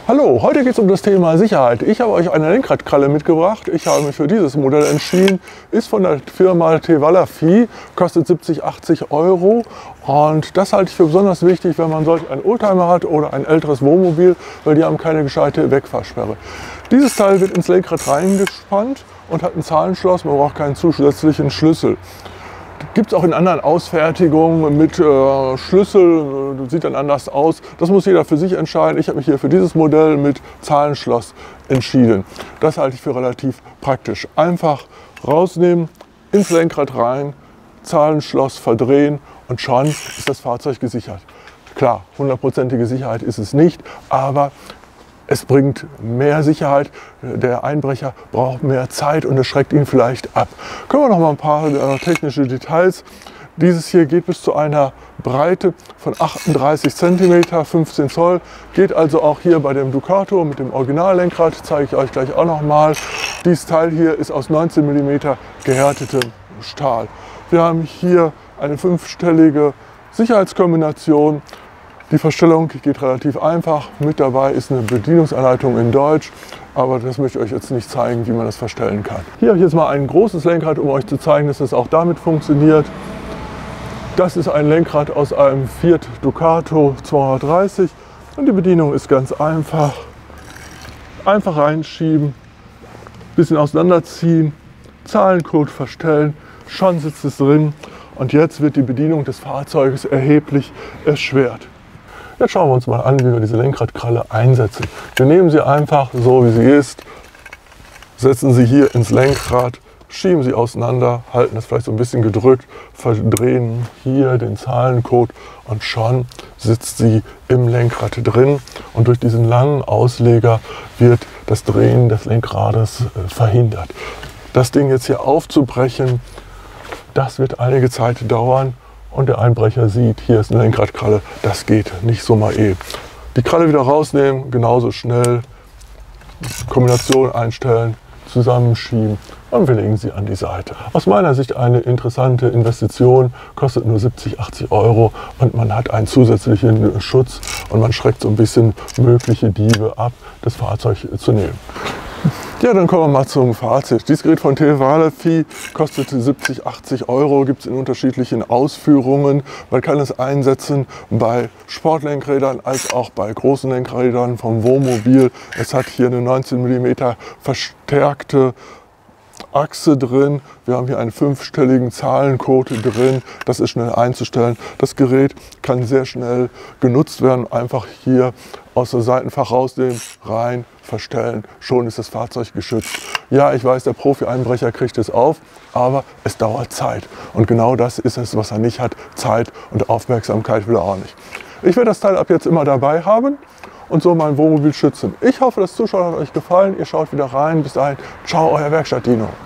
Hallo, heute geht es um das Thema Sicherheit. Ich habe euch eine Lenkradkralle mitgebracht. Ich habe mich für dieses Modell entschieden. Ist von der Firma Tevalafi, kostet 70, 80 Euro. Und das halte ich für besonders wichtig, wenn man solch einen Oldtimer hat oder ein älteres Wohnmobil, weil die haben keine gescheite Wegfahrsperre. Dieses Teil wird ins Lenkrad reingespannt und hat ein Zahlenschloss. Man braucht keinen zusätzlichen Schlüssel. Gibt es auch in anderen Ausfertigungen mit Schlüssel, sieht dann anders aus. Das muss jeder für sich entscheiden. Ich habe mich hier für dieses Modell mit Zahlenschloss entschieden. Das halte ich für relativ praktisch. Einfach rausnehmen, ins Lenkrad rein, Zahlenschloss verdrehen und schon ist das Fahrzeug gesichert. Klar, 100%ige Sicherheit ist es nicht, aber es bringt mehr Sicherheit. Der Einbrecher braucht mehr Zeit und es schreckt ihn vielleicht ab. Können wir noch mal ein paar technische Details. Dieses hier geht bis zu einer Breite von 38 cm, 15 Zoll. Geht also auch hier bei dem Ducato mit dem Originallenkrad, zeige ich euch gleich auch noch mal. Dieses Teil hier ist aus 19 mm gehärtetem Stahl. Wir haben hier eine 5-stellige Sicherheitskombination. Die Verstellung geht relativ einfach. Mit dabei ist eine Bedienungsanleitung in Deutsch, aber das möchte ich euch jetzt nicht zeigen, wie man das verstellen kann. Hier habe ich jetzt mal ein großes Lenkrad, um euch zu zeigen, dass das auch damit funktioniert. Das ist ein Lenkrad aus einem Fiat Ducato 230 und die Bedienung ist ganz einfach. Einfach reinschieben, bisschen auseinanderziehen, Zahlencode verstellen, schon sitzt es drin und jetzt wird die Bedienung des Fahrzeuges erheblich erschwert. Jetzt schauen wir uns mal an, wie wir diese Lenkradkralle einsetzen. Wir nehmen sie einfach so, wie sie ist, setzen sie hier ins Lenkrad, schieben sie auseinander, halten es vielleicht so ein bisschen gedrückt, verdrehen hier den Zahlencode und schon sitzt sie im Lenkrad drin. Und durch diesen langen Ausleger wird das Drehen des Lenkrades verhindert. Das Ding jetzt hier aufzubrechen, das wird einige Zeit dauern. Und der Einbrecher sieht, hier ist eine Lenkradkralle, das geht nicht so mal eben. Die Kralle wieder rausnehmen, genauso schnell, Kombination einstellen, zusammenschieben und wir legen sie an die Seite. Aus meiner Sicht eine interessante Investition, kostet nur 70, 80 Euro und man hat einen zusätzlichen Schutz und man schreckt so ein bisschen mögliche Diebe ab, das Fahrzeug zu nehmen. Ja, dann kommen wir mal zum Fazit. Dieses Gerät von Tevalafi kostet 70, 80 Euro, gibt es in unterschiedlichen Ausführungen. Man kann es einsetzen bei Sportlenkrädern als auch bei großen Lenkrädern vom Wohnmobil. Es hat hier eine 19 mm verstärkte Achse drin. Wir haben hier einen 5-stelligen Zahlencode drin. Das ist schnell einzustellen. Das Gerät kann sehr schnell genutzt werden. Einfach hier aus dem Seitenfach rausnehmen, rein, verstellen. Schon ist das Fahrzeug geschützt. Ja, ich weiß, der Profi-Einbrecher kriegt es auf, aber es dauert Zeit. Und genau das ist es, was er nicht hat. Zeit und Aufmerksamkeit will er auch nicht. Ich werde das Teil ab jetzt immer dabei haben und so mein Wohnmobil schützen. Ich hoffe, das Zuschauen hat euch gefallen. Ihr schaut wieder rein. Bis dahin, ciao, euer Werkstatt Dino.